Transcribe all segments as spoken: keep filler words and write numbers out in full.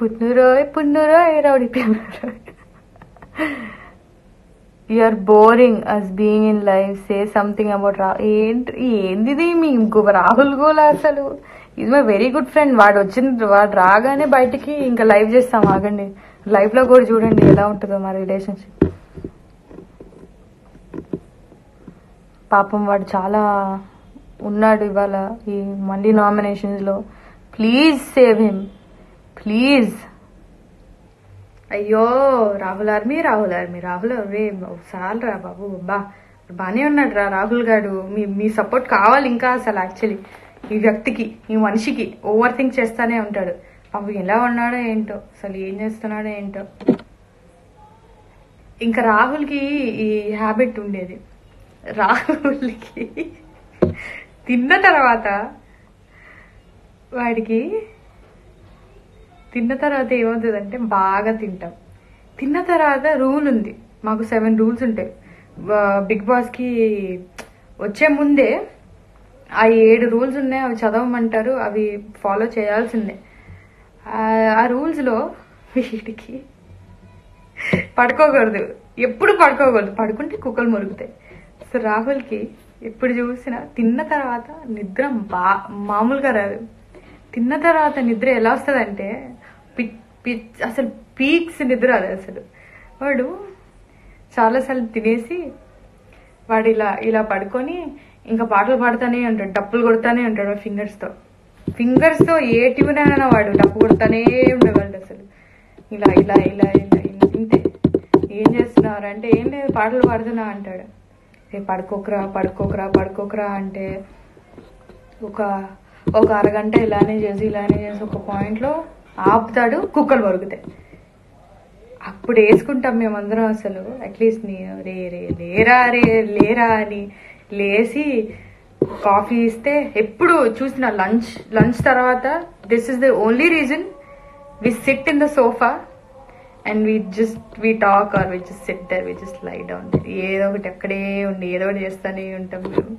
పుట్నురోయ్ పున్నురోయ్ రౌడీ పిల్లరోయ్. You are boring us being in life. Say something about రా. ఏంటి ఏంది మీ రాహుల్ గోలా అసలు? Is my very good friend. వాడు వచ్చిన వాడు రాగానే బయటికి ఇంకా లైవ్ చేస్తాం. ఆగండి, లైవ్ లో కూడా చూడండి ఎలా ఉంటుందో మా రిలేషన్షిప్. పాపం వాడు చాలా ఉన్నాడు ఇవాళ ఈ మళ్ళీ నామినేషన్స్ లో. Please save him please. అయ్యో రాహుల్ ఆర్మీ రాహుల్ ఆర్మీ రాహుల్ రే చాలు రా బాబు. బా బానే ఉన్నాడు రా రాహుల్ గారు. మీ మీ సపోర్ట్ కావాలి ఇంకా. అసలు యాక్చువల్లీ ఈ వ్యక్తికి, ఈ మనిషికి ఓవర్ థింక్ చేస్తానే ఉంటాడు. పాపం ఎలా ఉన్నాడో ఏంటో, అసలు ఏం చేస్తున్నాడో ఏంటో. ఇంకా రాహుల్కి ఈ హ్యాబిట్ ఉండేది. రాహుల్కి తిన్న తర్వాత వాడికి తిన్న తర్వాత ఏమవుతుందంటే బాగా తింటాం. తిన్న తర్వాత రూల్ ఉంది మాకు, సెవెన్ రూల్స్ ఉంటాయి బిగ్ బాస్కి వచ్చే ముందే. ఆ ఏడు రూల్స్ ఉన్నాయి, అవి చదవమంటారు, అవి ఫాలో చేయాల్సిందే. ఆ రూల్స్లో వీడికి పడుకోకూడదు, ఎప్పుడు పడుకోకూడదు. పడుకుంటే కుక్కలు మురుగుతాయి. సో రాహుల్కి ఎప్పుడు చూసినా తిన్న తర్వాత నిద్ర బా మామూలుగా రాదు. తిన్న తర్వాత నిద్ర ఎలా వస్తుందంటే అసలు పీక్స్ నిద్ర అది అసలు. వాడు చాలాసార్లు తినేసి వాడు ఇలా ఇలా పడుకొని ఇంకా పాటలు పాడుతూనే ఉంటాడు, డప్పులు కొడుతూనే ఉంటాడు ఫింగర్స్తో. ఫింగర్స్తో ఏ ట్యూన్ అయినా వాడు డప్పు కొడుతూనే ఉండేవాళ్ళు అసలు. ఇలా ఇలా ఇలా ఇలా ఇంతే. ఏం చేస్తున్నారు అంటే ఏం లేదు పాటలు పాడుతున్నా అంటాడు. రే పడుకోకరా పడుకోకరా పడుకోకరా అంటే ఒక ఒక అరగంట ఇలానే చేసి ఇలానే చేసి ఒక పాయింట్లో ఆపుతాడు, కుక్కలు మరుగుతాయి. అప్పుడు వేసుకుంటాం మేమందరం అసలు. అట్లీస్ట్ నీ రే రే లేరా రే లేరా అని లేచి కాఫీ ఇస్తే ఎప్పుడు చూసిన లంచ్ లంచ్ తర్వాత this is the only reason we sit in the sofa and we just we talk or we just sit there, we just lie down. ఏదో ఒకటి అక్కడే ఉండి ఏదో ఒకటి చేస్తూనే ఉంటాం మేము.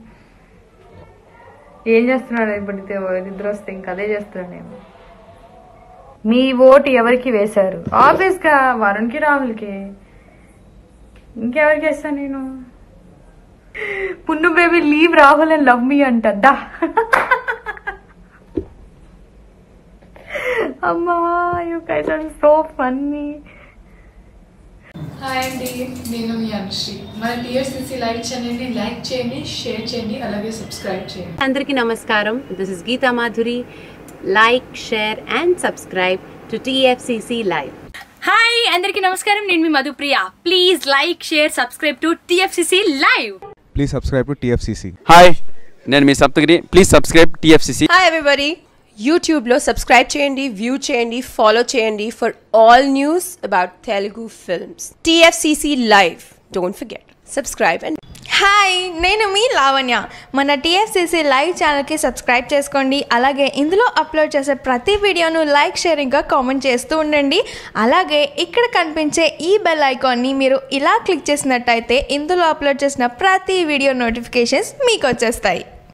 ఏం చేస్తున్నాడు ఇప్పుడు? నిద్ర వస్తే ఇంకా అదే చేస్తున్నాడేమో. మీ ఓటు ఎవరికి వేశారు? ఆబ్వియస్ గా వరుణ్కి రాహుల్కి. ఇంకెవరికి వేస్తాను నేను? Punnu baby leave Rahul and love me అంటద్దా. అమ్మా you guys are so funny. Hi అండి, నేను మీ అనుశ్రీ. మన టీఎఫ్సీసీ లైవ్ ఛానల్ని లైక్ చేయండి, షేర్ చేయండి, అలాగే సబ్స్క్రైబ్ చేయండి. అందరికీ నమస్కారం. This is Geetha Madhuri. Like, share and subscribe to TFCC live. Hi అందరికీ నమస్కారం, నేను మీ Madhupriya. Please like, share, subscribe to TFCC live. Please subscribe to TFCC. Hi, నేను మీ Saptagiri. Please subscribe TFCC. Hi everybody, యూట్యూబ్లో సబ్స్క్రైబ్ చేయండి, వ్యూ చేయండి, ఫాలో చేయండి for all news about Telugu films. TFCC live, don't forget subscribe. And hi, నేను మీ లావణ్య. మన TFCC live ఛానల్కి సబ్స్క్రైబ్ చేసుకోండి. అలాగే ఇందులో అప్లోడ్ చేసే ప్రతి వీడియోను లైక్, షేరింగ్గా కామెంట్ చేస్తూ ఉండండి. అలాగే ఇక్కడ కనిపించే ఈ బెల్ ఐకాన్ని మీరు ఇలా క్లిక్ చేసినట్టయితే ఇందులో అప్లోడ్ చేసిన ప్రతి వీడియో నోటిఫికేషన్స్ మీకు వచ్చేస్తాయి.